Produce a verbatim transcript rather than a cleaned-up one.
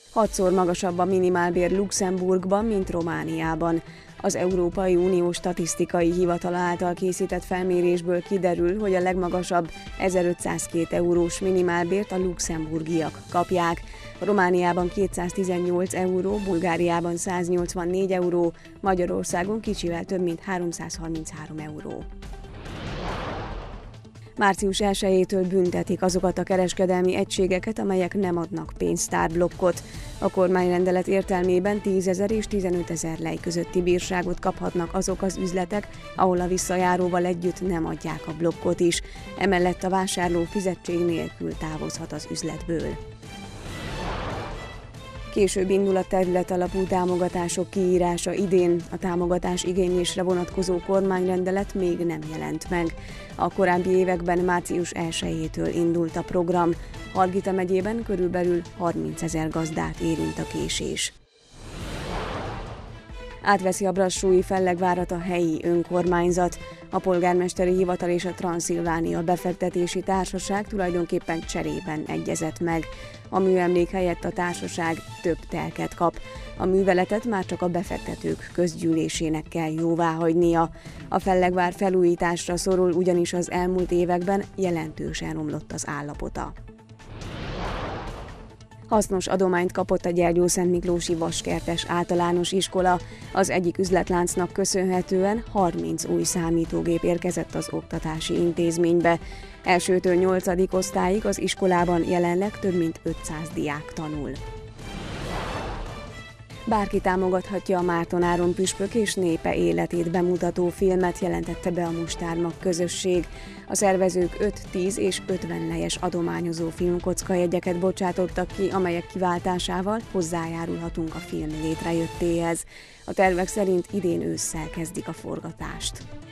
Hatszor magasabb a minimálbér Luxemburgban, mint Romániában. Az Európai Unió Statisztikai Hivatala által készített felmérésből kiderül, hogy a legmagasabb ezerötszázkettő eurós minimálbért a luxemburgiak kapják. Romániában kétszáztizennyolc euró, Bulgáriában száznyolcvannégy euró, Magyarországon kicsivel több mint háromszázharminchárom euró. március elsejétől büntetik azokat a kereskedelmi egységeket, amelyek nem adnak pénztárblokkot. A kormányrendelet értelmében tízezer és tizenötezer lej közötti bírságot kaphatnak azok az üzletek, ahol a visszajáróval együtt nem adják a blokkot is. Emellett a vásárló fizetség nélkül távozhat az üzletből. Később indul a területalapú támogatások kiírása idén, a támogatás igénylésre vonatkozó kormányrendelet még nem jelent meg. A korábbi években március elsejétől indult a program. Hargita megyében körülbelül harmincezer gazdát érint a késés. Átveszi a brassói Fellegvárat a helyi önkormányzat. A polgármesteri hivatal és a Transzilvánia befektetési társaság tulajdonképpen cserében egyezett meg. A műemlék helyett a társaság több telket kap. A műveletet már csak a befektetők közgyűlésének kell jóváhagynia. A Fellegvár felújításra szorul, ugyanis az elmúlt években jelentősen romlott az állapota. Hasznos adományt kapott a Gyergyószentmiklósi Vaskertes Általános Iskola. Az egyik üzletláncnak köszönhetően harminc új számítógép érkezett az oktatási intézménybe. Elsőtől nyolcadik osztályig az iskolában jelenleg több mint ötszáz diák tanul. Bárki támogathatja a Márton-Áron püspök és népe életét bemutató filmet, jelentette be a Mustármag közösség. A szervezők öt, tíz és ötven lejes adományozó filmkockajegyeket bocsátottak ki, amelyek kiváltásával hozzájárulhatunk a film létrejöttéhez. A tervek szerint idén ősszel kezdik a forgatást.